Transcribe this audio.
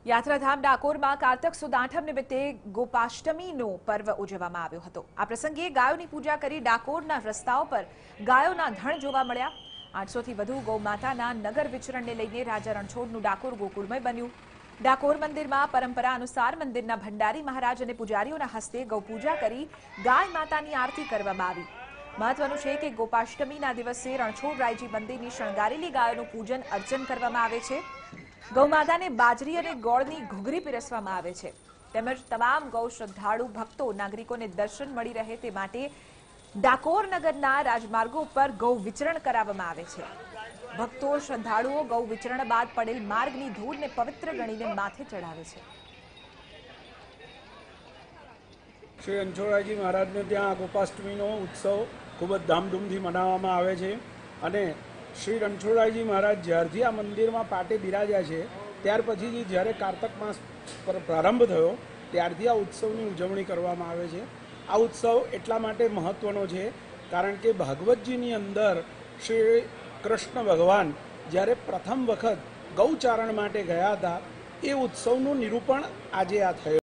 યાત્રાધામ ડાકોરમાં કારતક સુદ આઠમ નિમિત્તે ગોપાષ્ટમીનો પર્વ ઉજવવામાં આવ્યો હતો। આ પ્રસંગે ગાયોની પૂજા કરી ડાકોરના રસ્તાઓ પર ગાયોના ધણ જોવા મળ્યા। 800 થી વધુ ગૌમાતાના નગર વિચરણને લઈને રાજા રણછોડનું ડાકોર ગોકુળમય બન્યું। ડાકોર મંદિરમાં પરંપરા અનુસાર મંદિરના ભંડારી મહારાજ અને પૂજારીઓના હસ્તે ગૌપૂજા કરી ગાય માતાની આરતી કરવામાં આવી। મહત્વનું છે કે ગોપાષ્ટમીના દિવસે રણછોડરાયજી મંદિરની શણગારેલી ગાયોનું પૂજન અર્ચન કરવામાં આવે છે। ગૌમાતાને બાજરી અને ગોળની ઘૂઘરી પીરસવામાં આવે છે તેમજ તમામ ગૌ શ્રદ્ધાળુ ભક્તો નાગરિકોને દર્શન મળી રહે તે માટે ડાકોર નગરના રાજમાર્ગો પર ગૌ વિચરણ કરાવવામાં આવે છે। ભક્તો શ્રદ્ધાળુઓ ગૌ વિચરણ બાદ પડેલ માર્ગની ધૂળને પવિત્ર ગણીને માથે ચડાવે છે। શ્રી રણછોડરાયજી મહારાજને ત્યાં ગોપાષ્ટમીનો ઉત્સવ ખૂબ જ ધામધૂમથી મનાવવામાં આવે છે અને શ્રી રણછોડરાયજી મહારાજ જ્યારથી આ મંદિરમાં પાટે બિરાજ્યા છે ત્યાર પછીથી જ્યારે કારતક માસ પર પ્રારંભ થયો ત્યારથી આ ઉત્સવની ઉજવણી કરવામાં આવે છે। આ ઉત્સવ એટલા માટે મહત્ત્વનો છે કારણ કે ભાગવતજીની અંદર શ્રી કૃષ્ણ ભગવાન જ્યારે પ્રથમ વખત ગૌચારણ માટે ગયા હતા એ ઉત્સવનું નિરૂપણ આજે આ થયું।